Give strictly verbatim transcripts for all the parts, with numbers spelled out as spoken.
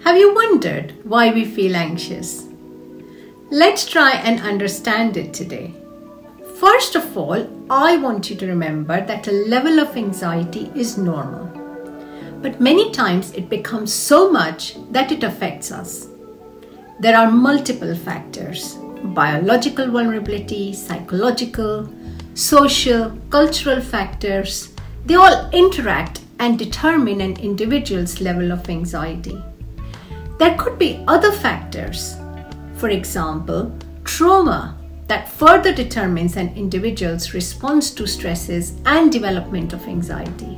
Have you wondered why we feel anxious? Let's try and understand it today. First of all, I want you to remember that a level of anxiety is normal. But many times it becomes so much that it affects us. There are multiple factors: biological vulnerability, psychological, social, cultural factors. They all interact and determine an individual's level of anxiety. There could be other factors, for example, trauma, that further determines an individual's response to stresses and development of anxiety.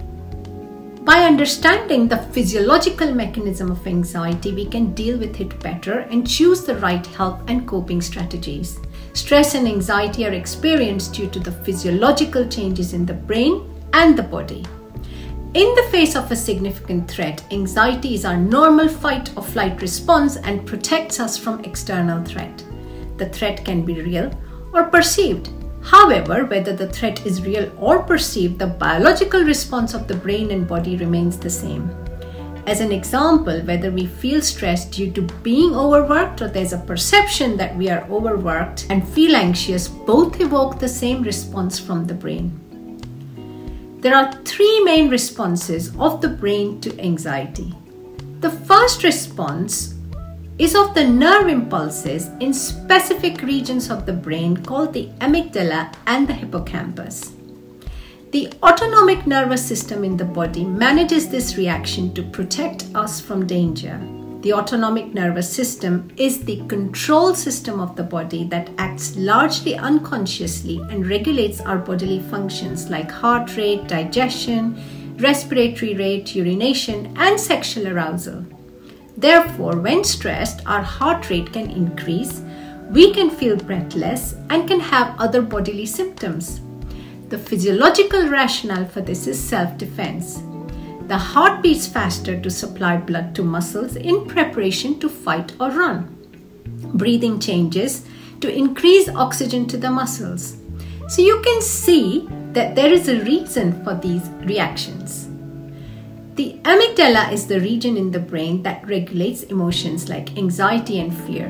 By understanding the physiological mechanism of anxiety, we can deal with it better and choose the right help and coping strategies. Stress and anxiety are experienced due to the physiological changes in the brain and the body. In the face of a significant threat, anxiety is our normal fight or flight response and protects us from external threat. The threat can be real or perceived. However, whether the threat is real or perceived, the biological response of the brain and body remains the same. As an example, whether we feel stressed due to being overworked or there's a perception that we are overworked and feel anxious, both evoke the same response from the brain. There are three main responses of the brain to anxiety. The first response is of the nerve impulses in specific regions of the brain called the amygdala and the hippocampus. The autonomic nervous system in the body manages this reaction to protect us from danger. The autonomic nervous system is the control system of the body that acts largely unconsciously and regulates our bodily functions like heart rate, digestion, respiratory rate, urination, and sexual arousal. Therefore, when stressed, our heart rate can increase, we can feel breathless, and can have other bodily symptoms. The physiological rationale for this is self-defense. The heart beats faster to supply blood to muscles in preparation to fight or run. Breathing changes to increase oxygen to the muscles. So you can see that there is a reason for these reactions. The amygdala is the region in the brain that regulates emotions like anxiety and fear.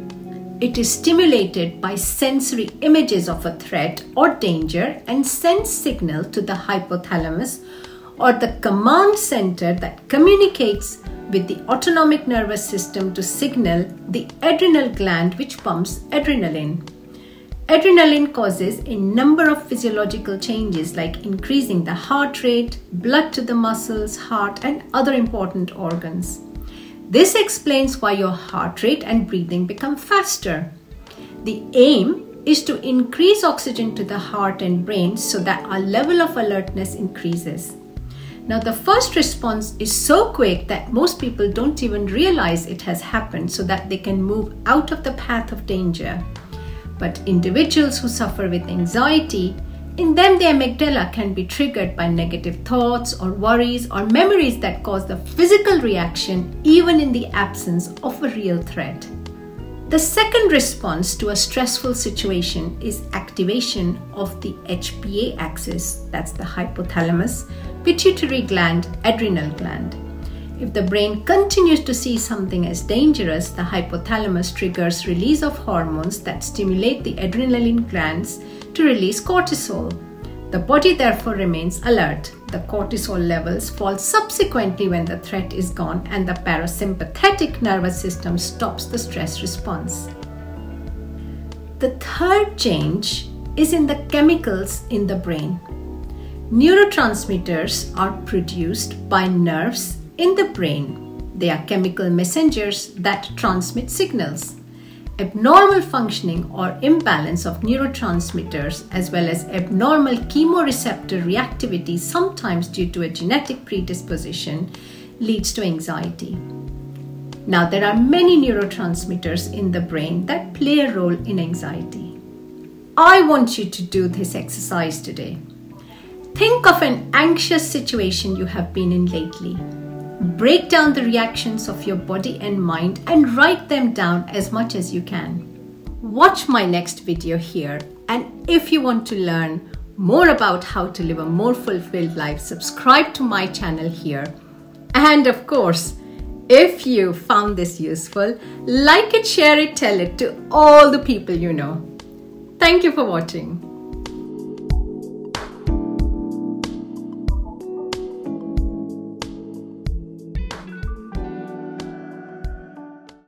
It is stimulated by sensory images of a threat or danger and sends signal to the hypothalamus or the command center that communicates with the autonomic nervous system to signal the adrenal gland, which pumps adrenaline. Adrenaline causes a number of physiological changes like increasing the heart rate, blood to the muscles, heart, and other important organs. This explains why your heart rate and breathing become faster. The aim is to increase oxygen to the heart and brain so that our level of alertness increases. Now, the first response is so quick that most people don't even realize it has happened so that they can move out of the path of danger. But individuals who suffer with anxiety, in them the amygdala can be triggered by negative thoughts or worries or memories that cause the physical reaction even in the absence of a real threat. The second response to a stressful situation is activation of the H P A axis, that's the hypothalamus, pituitary gland, adrenal gland. If the brain continues to see something as dangerous, the hypothalamus triggers release of hormones that stimulate the adrenaline glands to release cortisol. The body therefore remains alert. The cortisol levels fall subsequently when the threat is gone and the parasympathetic nervous system stops the stress response. The third change is in the chemicals in the brain. Neurotransmitters are produced by nerves in the brain. They are chemical messengers that transmit signals. Abnormal functioning or imbalance of neurotransmitters as well as abnormal chemoreceptor reactivity, sometimes due to a genetic predisposition, leads to anxiety. Now, there are many neurotransmitters in the brain that play a role in anxiety. I want you to do this exercise today. Think of an anxious situation you have been in lately. Break down the reactions of your body and mind and write them down as much as you can. Watch my next video here, and if you want to learn more about how to live a more fulfilled life, subscribe to my channel here. And of course, If you found this useful, like it, share it, tell it to all the people you know. Thank you for watching.